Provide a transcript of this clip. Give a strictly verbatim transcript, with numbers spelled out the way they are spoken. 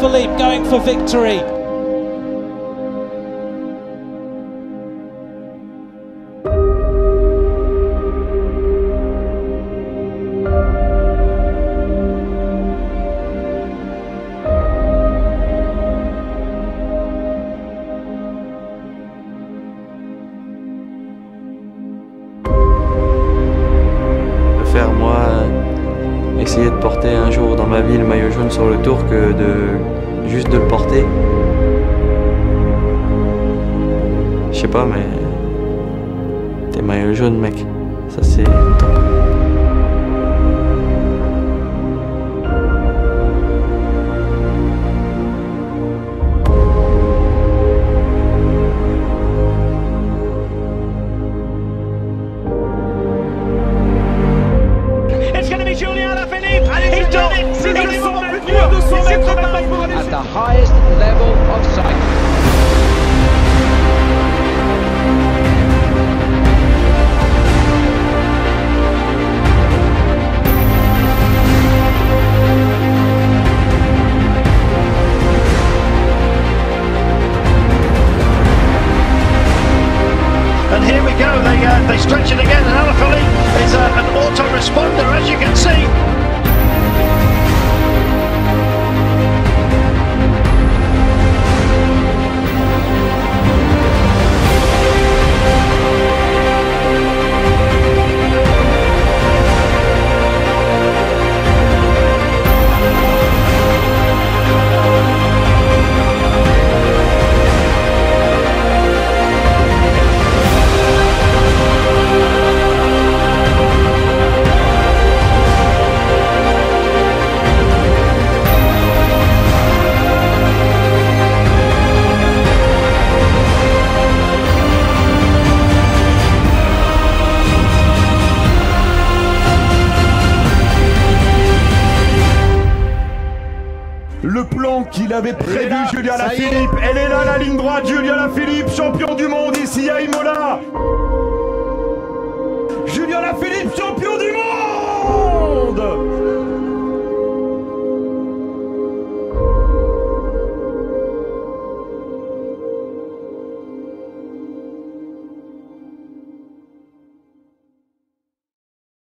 Alaphilippe going for victory. Faire moi essayer de porter un jour dans ma vie le maillot jaune sur le tour que de juste de le porter. Je sais pas, mais t'es maillot jaune, mec, ça c'est top. Julien Alaphilippe, he's done it! C'est le moment plus dur de son mètre at the highest level of cycling. And here we go, they, uh, they stretch it again, and Alaphilippe is uh, an auto-responder, as you can see. Le plan qu'il avait prévu, Julien Alaphilippe, elle est là la ligne droite, Julien Alaphilippe, champion du monde ici à Imola. Julien Alaphilippe, champion du monde.